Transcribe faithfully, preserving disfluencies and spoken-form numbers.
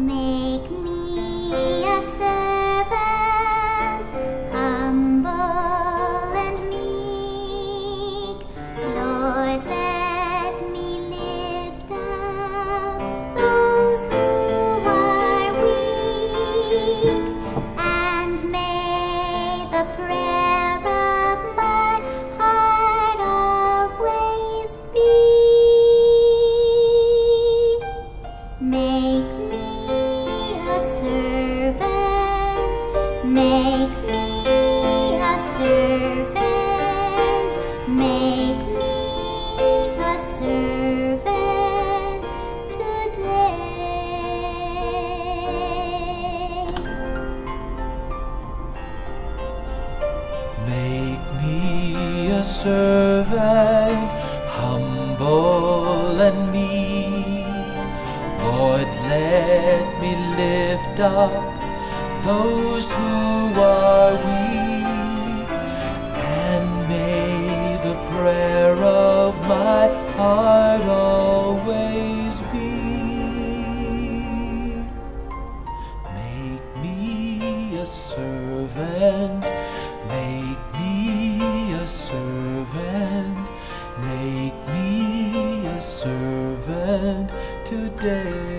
Make me a servant, humble and meek. Lord, let me lift up those who are weak, and may the prayer of my heart always be. Make me a servant, make me a servant, make me a servant today. Make me a servant, humble and meek. Lord, let me lift up those who are weak, and may the prayer of my heart always be. Make me a servant, make me a servant, make me a servant today.